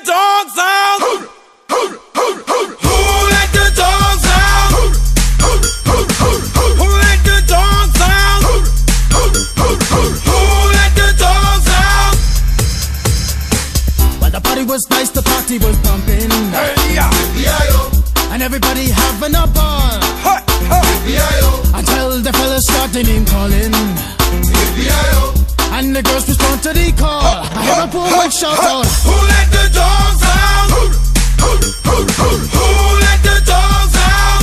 dogs out? Who let the dogs out? Who let the dogs out? Who let the dogs out? Well, the party was nice, the party was pumping. Hey, yeah. And everybody having a ball. Until the fellas started name calling. And the girls respond to the call. I hear a woman shout out, who let the dogs out? Who let the dogs out?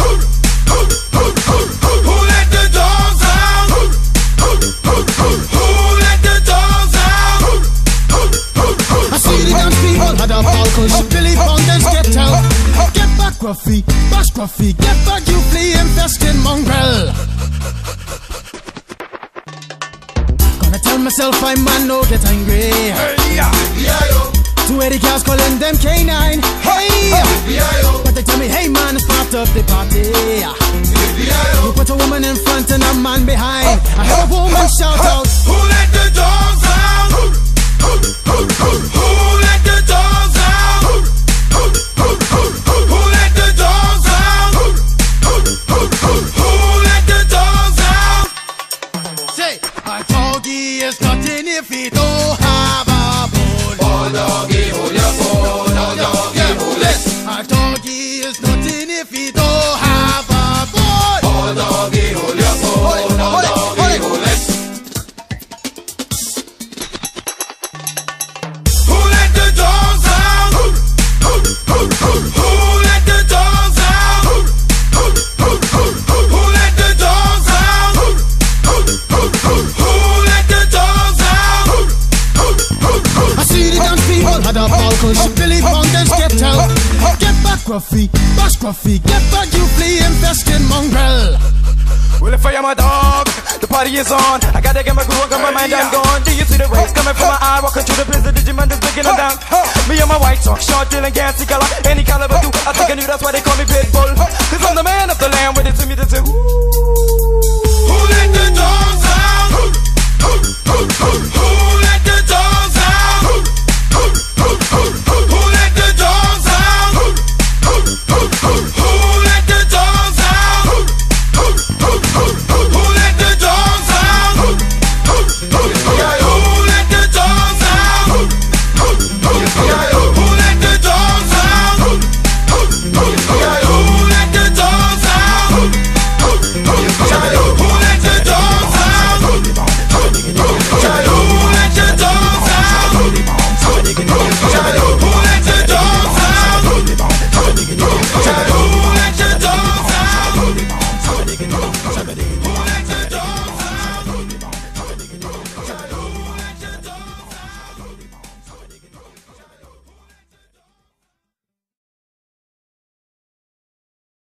Who let the dogs out? Who let the dogs out? I see the dance people had a ball, cause Billy Fountains get out. Get back, Gruffy, bash Gruffy, get back, you flea infested mongrel. Gonna tell myself I'm man, no get angry. Two 80 cars calling them K9. Hey, but they tell me, hey man, it's part of the party. You put a woman in front and a man behind. I heard a woman shout out, who let the dogs out? Who let the dogs out? Who let the dogs out? Who let the dogs out? say, a doggy is nothing if he don't have a bone. Oh doggy, hold your bone. Oh doggy, hold it. A doggy is nothing if he don't have a bone. Oh doggy, hold your bone. Oh doggy, hold it. Who let the dogs out? Who let the dogs out? Who let the dogs out? Who let the dogs out? I see the dance people had a ball, cause Billy Fountains get out. Get back, Gruffy, bash Gruffy, get back, you flea infested mongrel. Well, if I am a dog, the party is on. I gotta get my groove on, got my mind, I'm gone. Do you see the rays coming from my eye? Walking through the blizzard, Digimon is breaking them down. Me and my white talk, short, dealing, gassy color. Any caliber do, I think I knew that's why they call me Pitbull. Cause I'm the man of the land, with it to me to do. Who let the dogs out? Who let the dogs out? Who let the dogs out? Who let the dogs out? Who let the dogs out? Who let the dogs out?